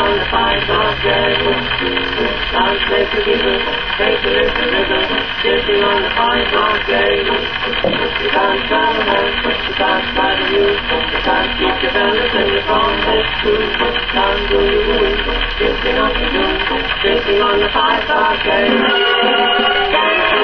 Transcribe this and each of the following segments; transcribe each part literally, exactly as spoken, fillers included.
on the five bar gate. Dance make the giggle, take the little rhythm, sitting on the five bar gate. You can't tell her, you can't buy the news, you can't keep your balance and your phone is true. Can't do your wooing, sitting on the doom, sitting on the five bar gate.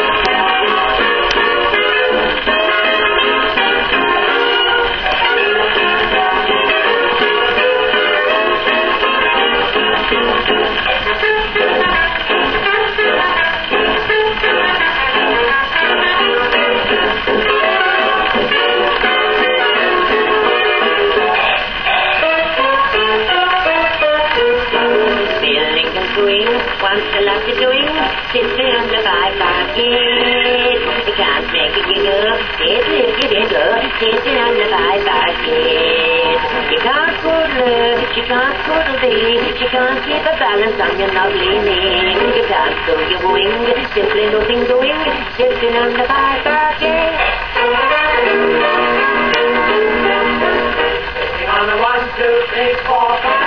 Wants to love to doing, sitting on the five-bar gate. You can't make a giggle, it's if you giggle, sitting on the five-bar gate. You can't cuddle her, she can't cuddle thee, she can't keep a balance on your lovely knee. You can't do your wing, simply nothing doing, sitting on the five-bar gate. Sitting on the one, two, three, four, five.